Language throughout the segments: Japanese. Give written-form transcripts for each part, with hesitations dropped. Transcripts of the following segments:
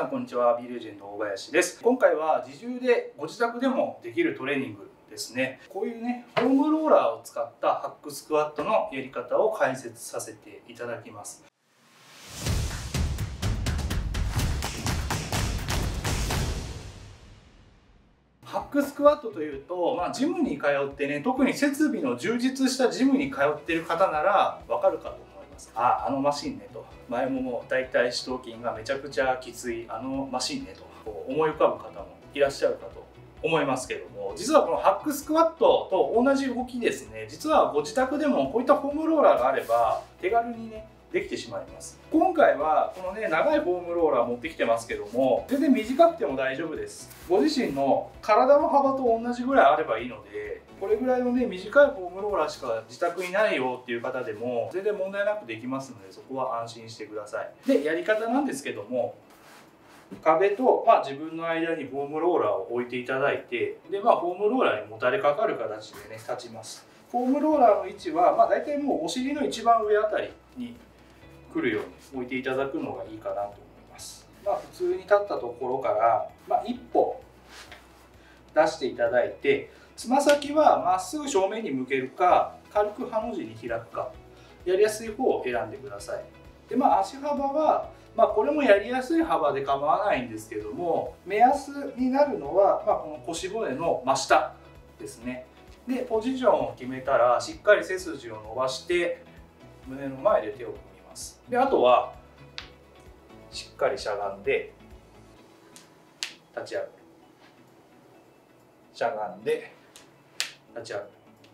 んこんにちは、Bレジェンド大林です。今回は自重でご自宅でもできるトレーニングですね。こういうね、フォームローラーを使ったハックスクワットのやり方を解説させていただきます。ハックスクワットというと、ジムに通ってね、特に設備の充実したジムに通っている方ならわかるかと思います。あのマシンねと、前もも大腿四頭筋がめちゃくちゃきついあのマシンねと思い浮かぶ方もいらっしゃるかと思いますけども、実はこのハックスクワットと同じ動きですね、実はご自宅でもこういったフォームローラーがあれば手軽にねできてしまいます。今回はこのね長いフォームローラー持ってきてますけども、全然短くても大丈夫です。ご自身の体の幅と同じぐらいあればいいので、これぐらいのね短いフォームローラーしか自宅にないよっていう方でも全然問題なくできますので、そこは安心してください。で、やり方なんですけども、壁と、自分の間にフォームローラーを置いていただいて、で、フォームローラーにもたれかかる形でね立ちます。フォームローラーの位置は、大体もうお尻の一番上あたりに来るように置いていただくのがいいかなと思います。普通に立ったところから、一歩出していただいて、つま先はまっすぐ正面に向けるか、軽くハの字に開くか、やりやすい方を選んでください。で、足幅は、これもやりやすい幅で構わないんですけども、目安になるのは、この腰骨の真下ですね。で、ポジションを決めたら、しっかり背筋を伸ばして、胸の前で手を組みます。で、あとは、しっかりしゃがんで、立ち上がる。しゃがんで、立ち上がる。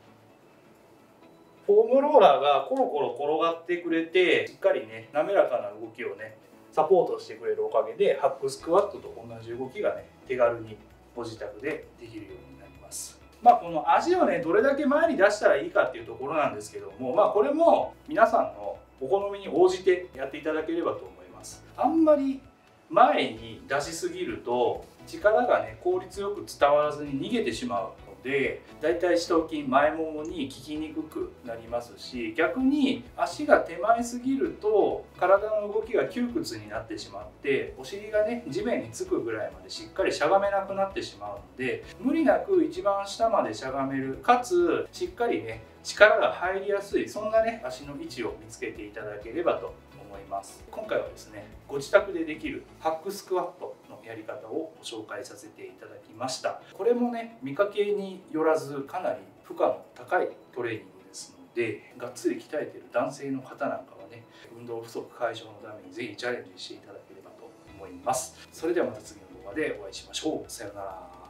フォームローラーがコロコロ転がってくれて、しっかりね滑らかな動きをねサポートしてくれるおかげで、ハックスクワットと同じ動きがね手軽にご自宅でできるようになります。この足をねどれだけ前に出したらいいかっていうところなんですけども、これも皆さんのお好みに応じてやっていただければと思います。あんまり前に出しすぎると力がね効率よく伝わらずに逃げてしまうので、大腿四頭筋前ももに効きにくくなりますし、逆に足が手前すぎると体の動きが窮屈になってしまって、お尻がね地面につくぐらいまでしっかりしゃがめなくなってしまうので、無理なく一番下までしゃがめる、かつしっかりね力が入りやすい、そんなね足の位置を見つけていただければと思います。今回はですね、ご自宅でできるハックスクワットのやり方をご紹介させていただきました。これもね見かけによらずかなり負荷の高いトレーニングですので、がっつり鍛えている男性の方なんかはね、運動不足解消のためにぜひチャレンジしていただければと思います。それではまた次の動画でお会いしましょう。さようなら。